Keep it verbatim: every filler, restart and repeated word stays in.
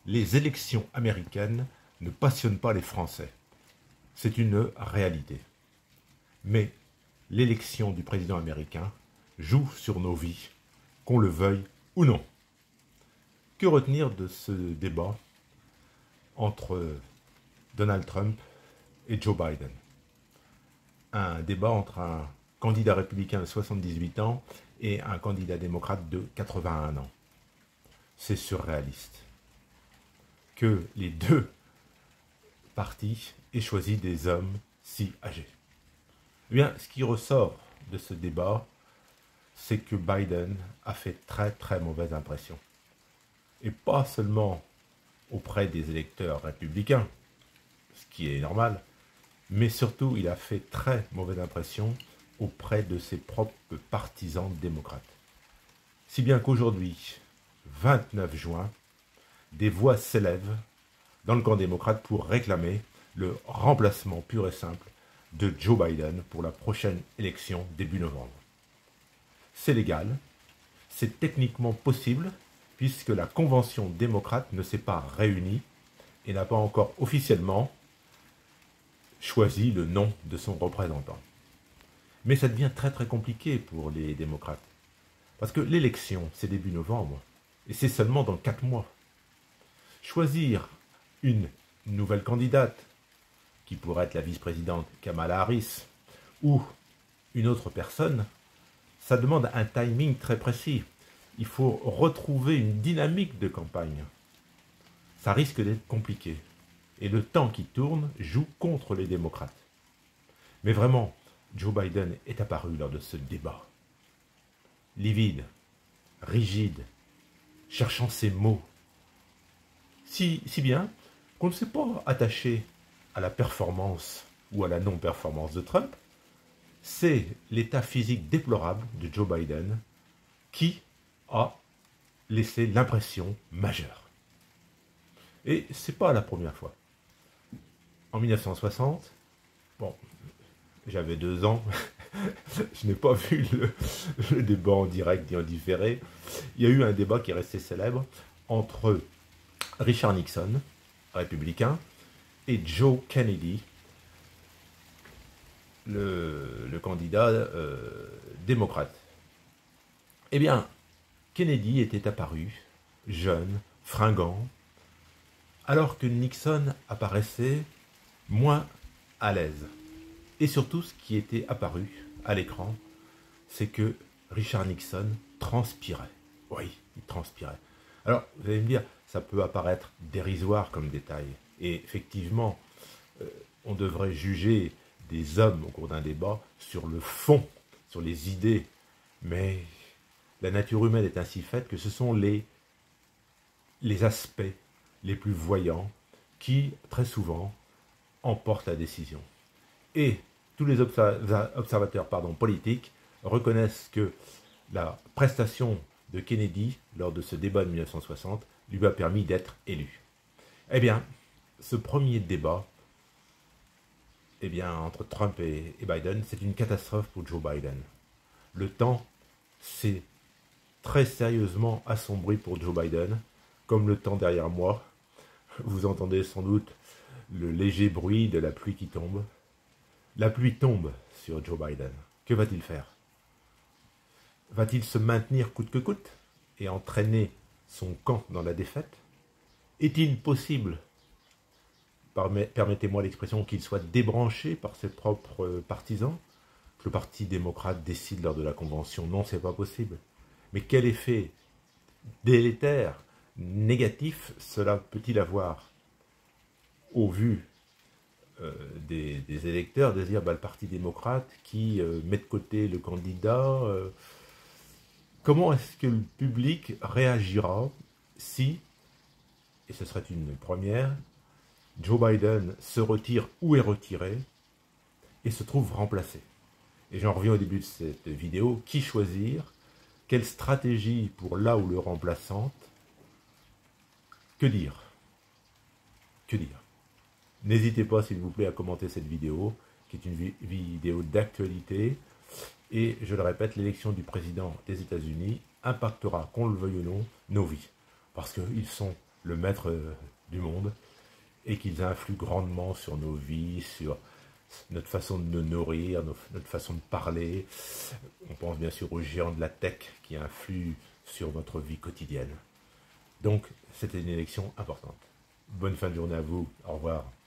les élections américaines ne passionnent pas les Français. C'est une réalité. Mais l'élection du président américain joue sur nos vies, qu'on le veuille ou non. Que retenir de ce débat entre Donald Trump et Joe Biden? Un débat entre un candidat républicain de soixante-dix-huit ans et un candidat démocrate de quatre-vingt-un ans. C'est surréaliste que les deux partis aient choisi des hommes si âgés. Eh bien, ce qui ressort de ce débat, c'est que Biden a fait très très mauvaise impression. Et pas seulement auprès des électeurs républicains, ce qui est normal, mais surtout il a fait très mauvaise impression auprès de ses propres partisans démocrates. Si bien qu'aujourd'hui, vingt-neuf juin, des voix s'élèvent dans le camp démocrate pour réclamer le remplacement pur et simple de Joe Biden pour la prochaine élection début novembre. C'est légal, c'est techniquement possible, puisque la convention démocrate ne s'est pas réunie et n'a pas encore officiellement choisi le nom de son représentant. Mais ça devient très très compliqué pour les démocrates, parce que l'élection, c'est début novembre, et c'est seulement dans quatre mois. Choisir une nouvelle candidate, qui pourrait être la vice-présidente Kamala Harris, ou une autre personne, ça demande un timing très précis. Il faut retrouver une dynamique de campagne. Ça risque d'être compliqué. Et le temps qui tourne joue contre les démocrates. Mais vraiment, Joe Biden est apparu lors de ce débat. Livide, rigide, cherchant ses mots. Si, si bien qu'on ne s'est pas attaché à la performance ou à la non-performance de Trump, c'est l'état physique déplorable de Joe Biden qui a laissé l'impression majeure. Et ce n'est pas la première fois. En mille neuf cent soixante, bon, j'avais deux ans, je n'ai pas vu le, le débat en direct ni en différé. Il y a eu un débat qui est resté célèbre entre Richard Nixon, républicain, et Joe Kennedy, le, le candidat euh, démocrate. Eh bien, Kennedy était apparu, jeune, fringant, alors que Nixon apparaissait moins à l'aise. Et surtout, ce qui était apparu à l'écran, c'est que Richard Nixon transpirait. Oui, il transpirait. Alors, vous allez me dire, ça peut apparaître dérisoire comme détail. Et effectivement, euh, on devrait juger des hommes au cours d'un débat sur le fond, sur les idées. Mais la nature humaine est ainsi faite que ce sont les, les aspects les plus voyants qui, très souvent, emportent la décision. Et tous les observateurs pardon, politiques reconnaissent que la prestation de Kennedy lors de ce débat de mille neuf cent soixante lui a permis d'être élu. Eh bien, ce premier débat eh bien, entre Trump et, et Biden, c'est une catastrophe pour Joe Biden. Le temps s'est très sérieusement assombri pour Joe Biden, comme le temps derrière moi. Vous entendez sans doute le léger bruit de la pluie qui tombe. La pluie tombe sur Joe Biden. Que va-t-il faire? Va-t-il se maintenir coûte que coûte et entraîner son camp dans la défaite? Est-il possible, permettez-moi l'expression, qu'il soit débranché par ses propres partisans? Que le Parti démocrate décide lors de la convention? Non, ce n'est pas possible. Mais quel effet délétère, négatif, cela peut-il avoir au vu euh, des, des électeurs de dire bah, le Parti démocrate qui euh, met de côté le candidat euh, comment est-ce que le public réagira si, et ce serait une première, Joe Biden se retire ou est retiré et se trouve remplacé? Et j'en reviens au début de cette vidéo. Qui choisir? Quelle stratégie pour là ou le remplaçante? Que dire? Que dire? N'hésitez pas, s'il vous plaît, à commenter cette vidéo, qui est une vi vidéo d'actualité. Et je le répète, l'élection du président des États-Unis impactera, qu'on le veuille ou non, nos vies. Parce qu'ils sont le maître euh, du monde, et qu'ils influent grandement sur nos vies, sur notre façon de nous nourrir, notre façon de parler. On pense bien sûr aux géants de la tech qui influent sur notre vie quotidienne. Donc, c'était une élection importante. Bonne fin de journée à vous. Au revoir.